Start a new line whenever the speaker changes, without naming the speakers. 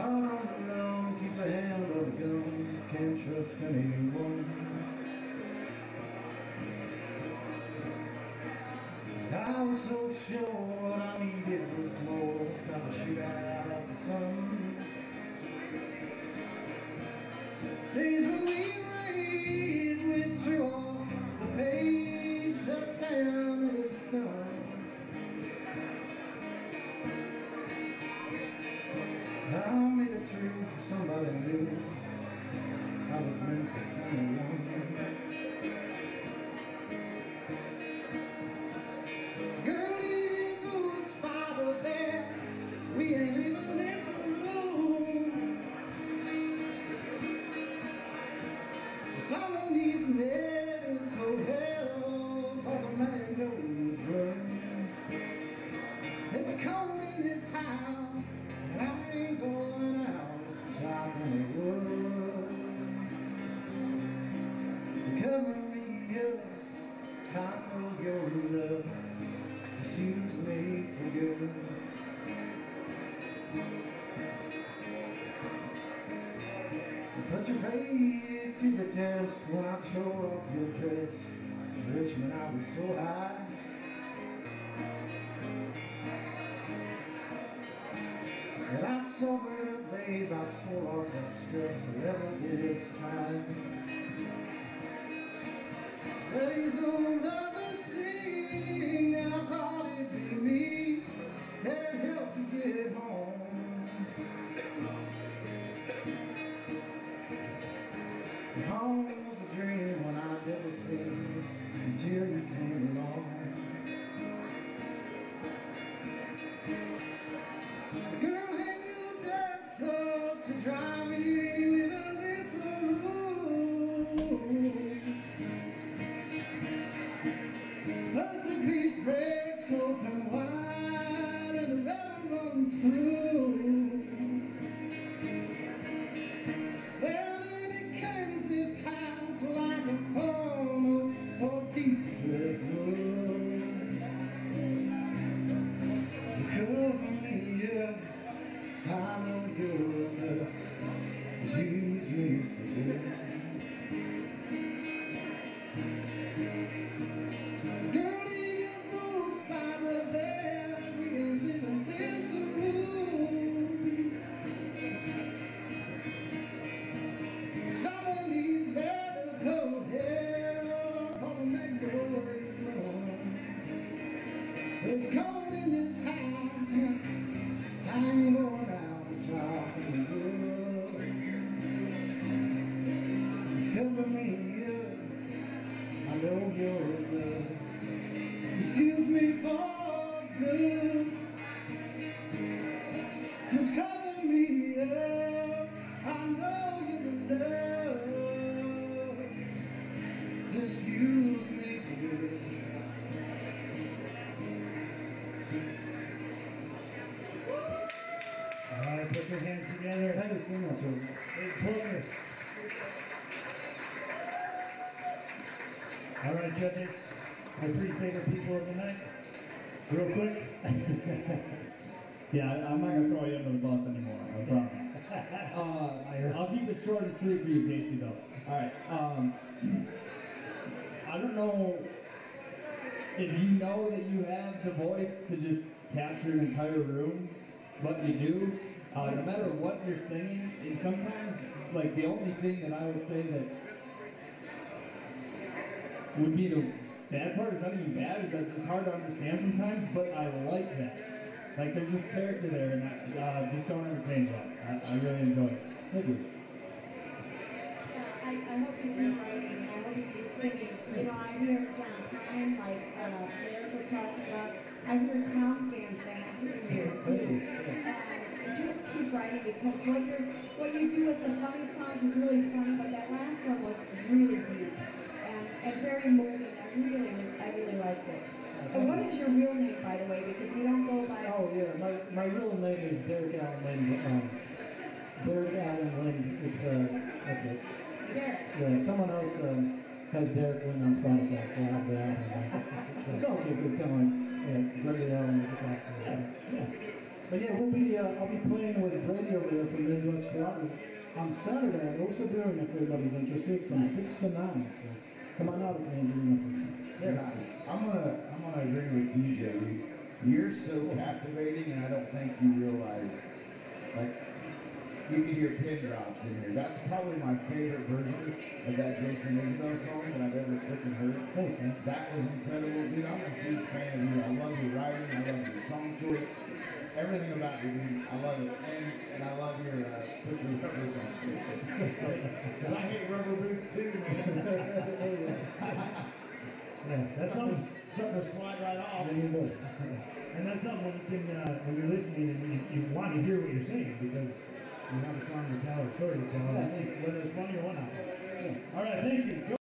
All alone, keeps a hand on a gun, can't trust anyone. I was so sure what I needed was more, trying to shoot out the sun. Days when we raged with through all the page shuts down and it's done. I made it through to somebody new. I was meant for someone. Girl, leave boots by the bed. We ain't even listening to. Someone needs medical help for the man goes run. It's cold in this house, and I ain't going out chopping wood. Cover me up, I know your love excuse me for good. Put your faith to the test when I tore off your dress. Richmond, I was so high. And I sobered up, babe, I swore off that stuff forever this time. Days will never sing, and I thought it'd be me that helped you get home. Home was a dream when I never seen until you came along. Girl, hang your dress up to dry me with this room. Plus a piece breaks open wide and the rubber runs through. Well, it carries this house like a poem or decent wood. Cover me up, I know you're enough. Use me for good. Girl, leave your boots by the bed. We ain't living this room. Someone needs medical help for the magnolia bloom. It's cold in this house, I ain't going out to chopping wood. Just cover me up, I know you're in love. Excuse me for good. Just cover me up, I know you're in love. Just use me for good.
All right, put your hands together.
How do you sing that song?
Big Plucker. All right, judges, our 3 favorite people of the night. Real quick.
Yeah, I'm not gonna throw you under the bus anymore, I promise. I'll keep it short and sweet for you, Casey, though. Alright, I don't know if you know that you have the voice to just capture an entire room, but you do. No matter what you're singing, and sometimes, like, the only thing that I would say that would be the bad part is not even bad, is that it's hard to understand sometimes, but I like that. Like, there's this character there, and I just don't ever change that. I really enjoy it. Thank you.
I hope you keep writing, I hope you keep singing. You know, I hear John Prine, like Derek was talking about, I hear Tom's band sing to you too. Just keep writing, because what you do with the funny songs is really funny, but that last one was really deep and very moving. I really liked it. And what is your real name, by the way? Because you don't go by.
Oh yeah, my real name is Derek Allen Lind. Derek Allen Lind. It's that's it.
Derek.
Yeah, someone else has Derek Lind on Spotify, so I have that. It's okay, because kind of like Gregory Allen is a platform.
Yeah.
But yeah, I'll be playing with Brady over there from Midwest Karate on Saturday at Osa Brewing if anybody's interested, from 6 to 9. So come on out if you ain't doing nothing.
Nice. I'm gonna agree with TJ. You're so captivating, and I don't think you realize, like, you can hear pin drops in here. That's probably my favorite version of that Jason Isabel song that I've ever freaking heard.
Thanks, man.
That was incredible, dude. I'm a huge fan of you. I love your writing. I love your song choice. Everything about you, dude. I love it. And I love your put your rubbers on too. Because I hate rubber boots too, man.
Yeah, that's something.
Something to slide right off.
And that's something when you can, when you're listening and you want to hear what you're saying because you have a song to tell or a story to tell, whether it's funny or not. All right, thank you.